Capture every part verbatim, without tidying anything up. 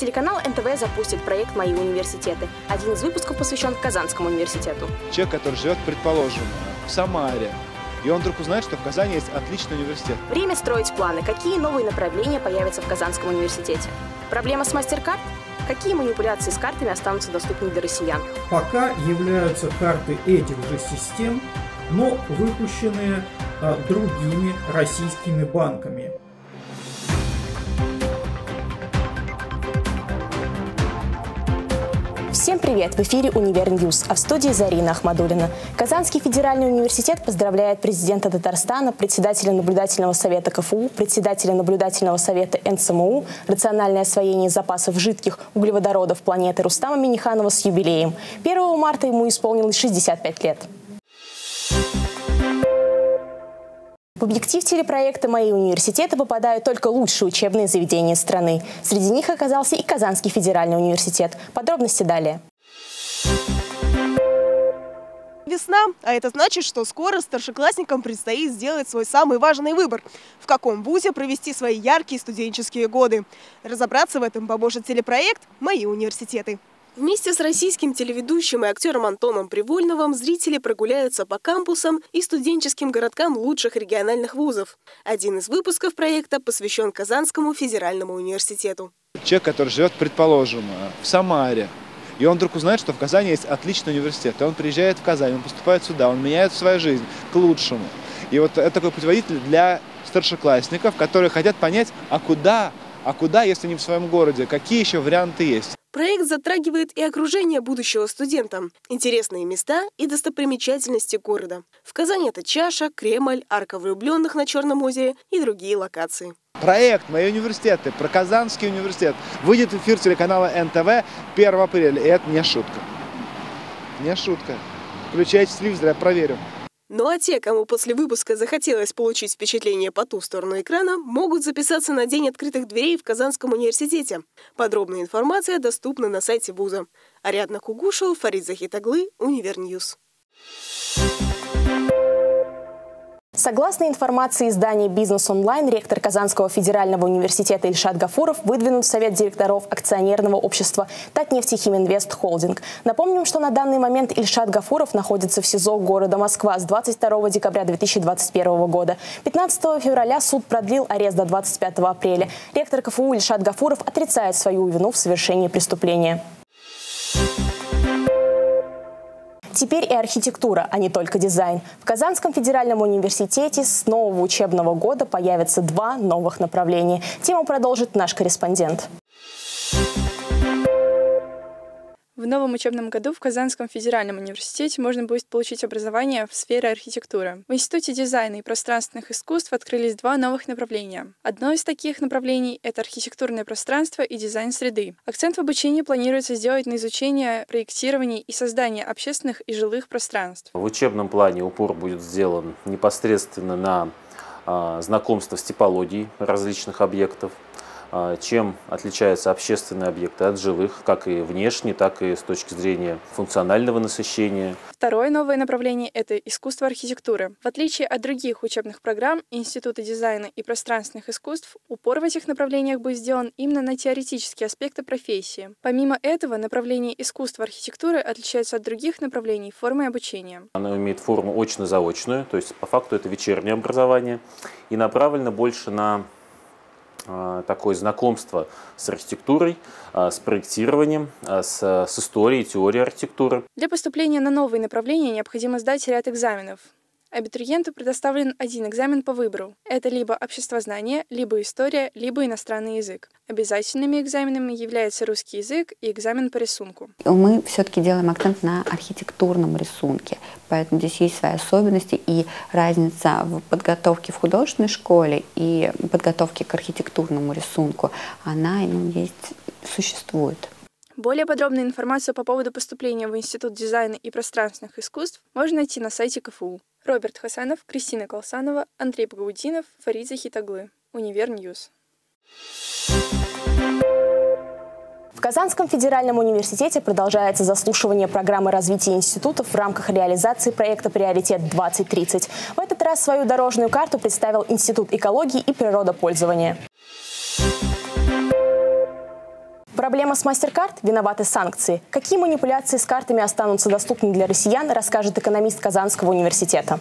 Телеканал эн тэ вэ запустит проект «Мои университеты». Один из выпусков посвящен Казанскому университету. Человек, который живет, предположим, в Самаре, и он вдруг узнает, что в Казани есть отличный университет. Время строить планы. Какие новые направления появятся в Казанском университете? Проблема с мастер-карт? Какие манипуляции с картами останутся доступны для россиян? Пока являются карты этих же систем, но выпущенные а, другими российскими банками. Всем привет! В эфире «Универньюз», а в студии Зарина Ахмадуллина. Казанский федеральный университет поздравляет президента Татарстана, председателя наблюдательного совета ка эф у, председателя наблюдательного совета эн эс эм у, рациональное освоение запасов жидких углеводородов планеты Рустама Минниханова с юбилеем. первого марта ему исполнилось шестьдесят пять лет. В объектив телепроекта «Мои университеты» попадают только лучшие учебные заведения страны. Среди них оказался и Казанский федеральный университет. Подробности далее. Весна, а это значит, что скоро старшеклассникам предстоит сделать свой самый важный выбор – в каком вузе провести свои яркие студенческие годы. Разобраться в этом поможет телепроект «Мои университеты». Вместе с российским телеведущим и актером Антоном Привольновым зрители прогуляются по кампусам и студенческим городкам лучших региональных вузов. Один из выпусков проекта посвящен Казанскому федеральному университету. Человек, который живет, предположим, в Самаре, и он вдруг узнает, что в Казани есть отличный университет, и он приезжает в Казань, он поступает сюда, он меняет свою жизнь к лучшему. И вот это такой путеводитель для старшеклассников, которые хотят понять, а куда, а куда, если не в своем городе, какие еще варианты есть. Проект затрагивает и окружение будущего студента, интересные места и достопримечательности города. В Казани это Чаша, Кремль, Арка влюбленных на Черном озере и другие локации. Проект «Мои университеты» про Казанский университет выйдет в эфир телеканала эн тэ вэ первого апреля. И это не шутка. Не шутка. Включайте телевизор, я проверю. Ну а те, кому после выпуска захотелось получить впечатление по ту сторону экрана, могут записаться на День открытых дверей в Казанском университете. Подробная информация доступна на сайте вуза. Ариадна Кугушева, Фарид Захитаглы, Универньюз. Согласно информации издания «Бизнес онлайн», ректор Казанского федерального университета Ильшат Гафуров выдвинут в совет директоров акционерного общества «Татнефтехиминвест Холдинг». Напомним, что на данный момент Ильшат Гафуров находится в СИЗО города Москва с двадцать второго декабря две тысячи двадцать первого года. пятнадцатого февраля суд продлил арест до двадцать пятого апреля. Ректор ка эф у Ильшат Гафуров отрицает свою вину в совершении преступления. Теперь и архитектура, а не только дизайн. В Казанском федеральном университете с нового учебного года появятся два новых направления. Тему продолжит наш корреспондент. В новом учебном году в Казанском федеральном университете можно будет получить образование в сфере архитектуры. В Институте дизайна и пространственных искусств открылись два новых направления. Одно из таких направлений – это архитектурное пространство и дизайн среды. Акцент в обучении планируется сделать на изучение, проектирование и создание общественных и жилых пространств. В учебном плане упор будет сделан непосредственно на а, знакомство с типологией различных объектов. Чем отличаются общественные объекты от жилых, как и внешне, так и с точки зрения функционального насыщения. Второе новое направление – это искусство архитектуры. В отличие от других учебных программ Института дизайна и пространственных искусств, упор в этих направлениях будет сделан именно на теоретические аспекты профессии. Помимо этого, направление искусства архитектуры отличается от других направлений формой обучения. Оно имеет форму очно-заочную, то есть по факту это вечернее образование, и направлено больше на такое знакомство с архитектурой, с проектированием, с, с историей, теорией архитектуры. Для поступления на новые направления необходимо сдать ряд экзаменов. Абитуриенту предоставлен один экзамен по выбору. Это либо обществознание, либо история, либо иностранный язык. Обязательными экзаменами являются русский язык и экзамен по рисунку. Мы все-таки делаем акцент на архитектурном рисунке, поэтому здесь есть свои особенности и разница в подготовке в художественной школе и подготовке к архитектурному рисунку, она ну, есть, существует. Более подробную информацию по поводу поступления в Институт дизайна и пространственных искусств можно найти на сайте ка эф у. Роберт Хасанов, Кристина Колсанова, Андрей Пагаудинов, Фарид Захитаглы. Универньюз. В Казанском федеральном университете продолжается заслушивание программы развития институтов в рамках реализации проекта «Приоритет двадцать тридцать». В этот раз свою дорожную карту представил Институт экологии и природопользования. Проблема с MasterCard? Виноваты санкции. Какие манипуляции с картами останутся доступны для россиян, расскажет экономист Казанского университета.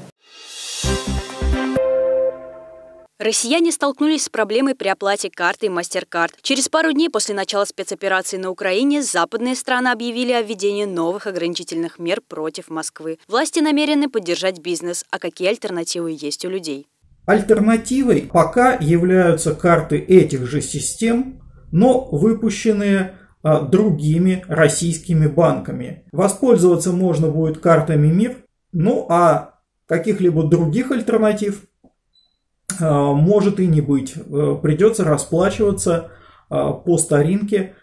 Россияне столкнулись с проблемой при оплате картой MasterCard. Через пару дней после начала спецоперации на Украине западные страны объявили о введении новых ограничительных мер против Москвы. Власти намерены поддержать бизнес. А какие альтернативы есть у людей? Альтернативой пока являются карты этих же систем, но выпущенные а, другими российскими банками. Воспользоваться можно будет картами МИР, ну а каких-либо других альтернатив может и не быть. Придется расплачиваться по старинке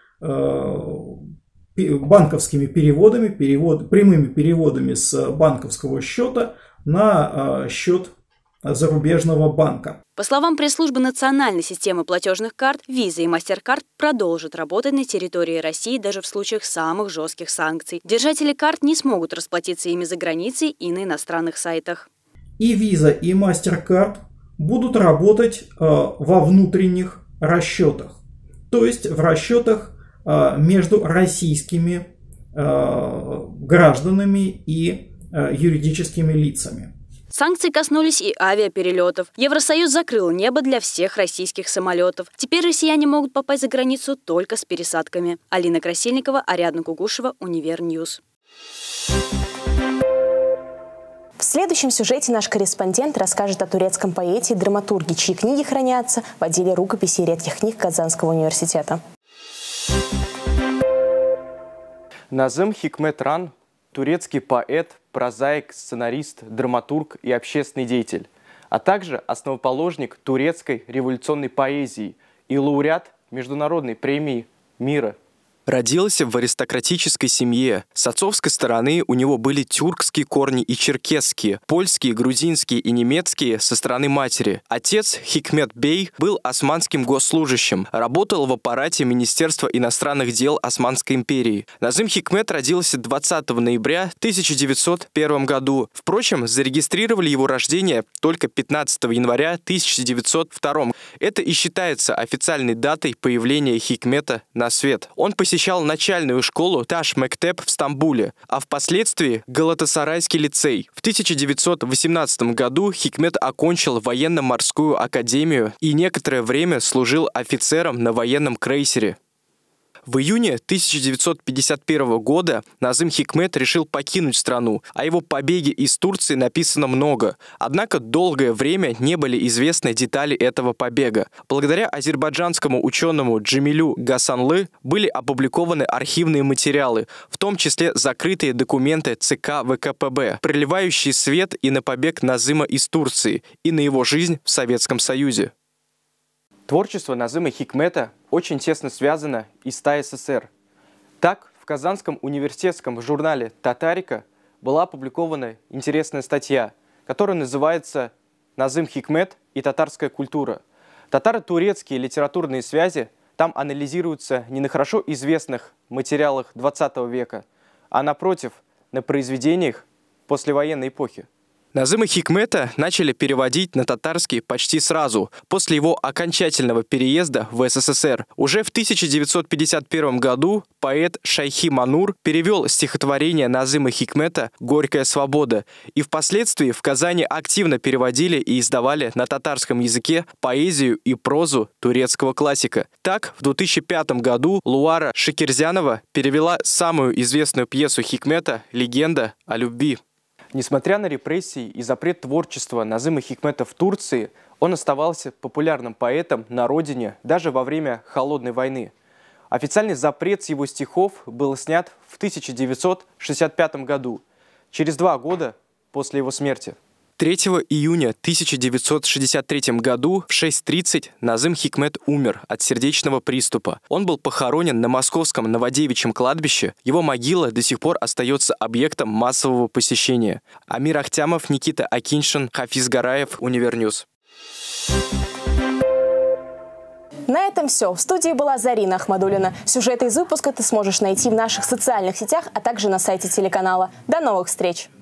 банковскими переводами, перевод, прямыми переводами с банковского счета на счет зарубежного банка. По словам пресс-службы национальной системы платежных карт, Visa и MasterCard продолжат работать на территории России даже в случаях самых жестких санкций. Держатели карт не смогут расплатиться ими за границей и на иностранных сайтах. И Visa, и MasterCard будут работать э, во внутренних расчетах, то есть в расчетах э, между российскими э, гражданами и э, юридическими лицами. Санкции коснулись и авиаперелетов. Евросоюз закрыл небо для всех российских самолетов. Теперь россияне могут попасть за границу только с пересадками. Алина Красильникова, Ариадна Кугушева, Универньюз. В следующем сюжете наш корреспондент расскажет о турецком поэте и драматурге, чьи книги хранятся в отделе рукописей и редких книг Казанского университета. Назым Хикметран – турецкий поэт, прозаик, сценарист, драматург и общественный деятель, а также основоположник турецкой революционной поэзии и лауреат Международной премии мира. Родился в аристократической семье. С отцовской стороны у него были тюркские корни и черкесские, польские, грузинские и немецкие со стороны матери. Отец Хикмет Бей был османским госслужащим, работал в аппарате Министерства иностранных дел Османской империи. Назым Хикмет родился двадцатого ноября тысяча девятьсот первого году. Впрочем, зарегистрировали его рождение только пятнадцатого января тысяча девятьсот второго. Это и считается официальной датой появления Хикмета на свет. Он посещал Посещал начальную школу Таш-Мектеп в Стамбуле, а впоследствии Галатасарайский лицей. В тысяча девятьсот восемнадцатом году Хикмет окончил военно-морскую академию и некоторое время служил офицером на военном крейсере. В июне тысяча девятьсот пятьдесят первого года Назым Хикмет решил покинуть страну. О его побеге из Турции написано много. Однако долгое время не были известны детали этого побега. Благодаря азербайджанскому ученому Джемилю Гасанлы были опубликованы архивные материалы, в том числе закрытые документы ЦК ВКПБ, проливающие свет и на побег Назыма из Турции, и на его жизнь в Советском Союзе. Творчество Назыма Хикмета очень тесно связано и с ТАССР. Так, в Казанском университетском журнале «Татарика» была опубликована интересная статья, которая называется «Назым Хикмет и татарская культура». Татаро-турецкие литературные связи там анализируются не на хорошо известных материалах двадцатого века, а напротив, на произведениях послевоенной эпохи. Назыма Хикмета начали переводить на татарский почти сразу, после его окончательного переезда в СССР. Уже в тысяча девятьсот пятьдесят первом году поэт Шайхи Манур перевел стихотворение Назыма Хикмета «Горькая свобода», и впоследствии в Казани активно переводили и издавали на татарском языке поэзию и прозу турецкого классика. Так, в две тысячи пятом году Луара Шакирзянова перевела самую известную пьесу Хикмета «Легенда о любви». Несмотря на репрессии и запрет творчества Назыма Хикмета в Турции, он оставался популярным поэтом на родине даже во время Холодной войны. Официальный запрет с его стихов был снят в тысяча девятьсот шестьдесят пятом году, через два года после его смерти. третьего июня тысяча девятьсот шестьдесят третьего году в шесть тридцать Назым Хикмет умер от сердечного приступа. Он был похоронен на московском Новодевичьем кладбище. Его могила до сих пор остается объектом массового посещения. Амир Ахтямов, Никита Акиншин, Хафиз Гараев, Универньюз. На этом все. В студии была Зарина Ахмадуллина. Сюжеты из выпуска ты сможешь найти в наших социальных сетях, а также на сайте телеканала. До новых встреч!